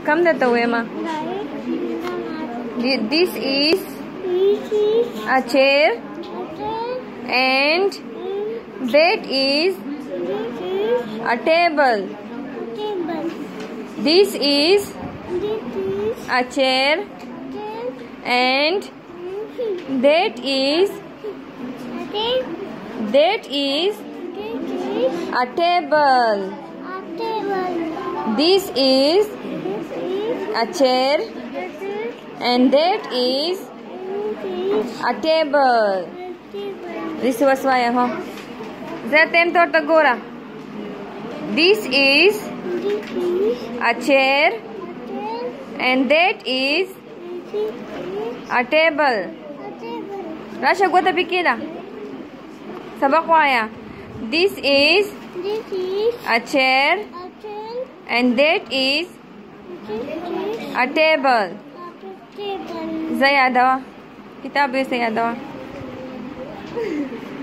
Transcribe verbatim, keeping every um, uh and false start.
Come that way, ma. This is a chair, and that is a table. This is a chair, and that is that is a table. This is a chair, and that is a table. This was why, huh? That time to Tagora. This is a chair, and that is a table. Rasha gota bikila. Sabak waya. This is a chair, and that is a table. Zayadawa. Kitab yun sa yadawa.